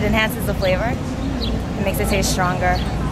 It enhances the flavor. It makes it taste stronger.